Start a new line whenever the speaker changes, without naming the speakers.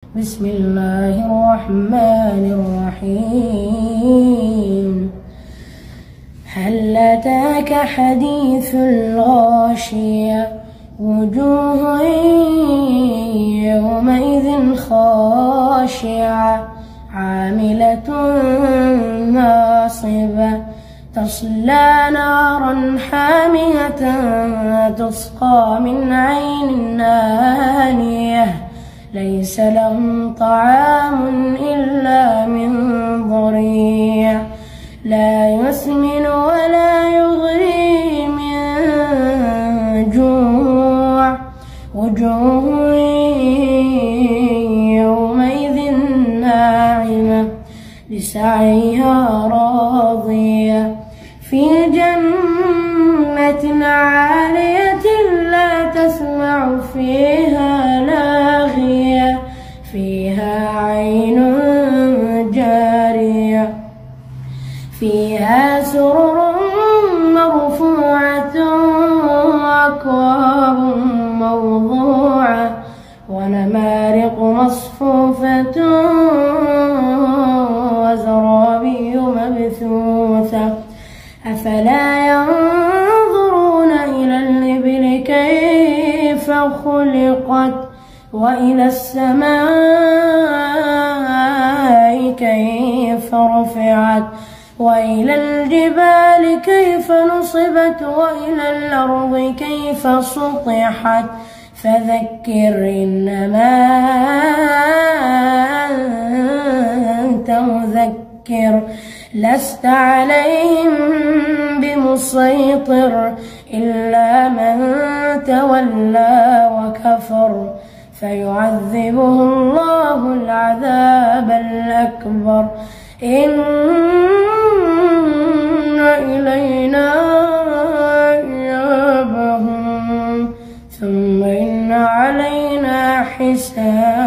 بسم الله الرحمن الرحيم. هل أتاك حديث الغاشية؟ وجوه يومئذ خاشعة عاملة ناصبة تصلى نارا حامية تسقى من عين آنية ليس لهم طعام إلا من ضريع لا يسمن ولا يغني من جوع. وجوه يومئذ ناعمة لسعيها راضية في جنة عالية لا تسمع فيها لاغية فيها عين جارية فيها سرر مرفوعة وأكواب موضوعة ونمارق مصفوفة وزرابي مبثوثة أفلا ينظرون إلى الإبل كيف خلقت وإلى السماء كيف رفعت وإلى الجبال كيف نصبت وإلى الأرض كيف سطحت فذكر إنما أنت مذكر لست عليهم بمسيطر إلا من تولى وكفر فيعذبه الله العذاب الأكبر. إن إلينا إيابهم ثم إن علينا حسابهم.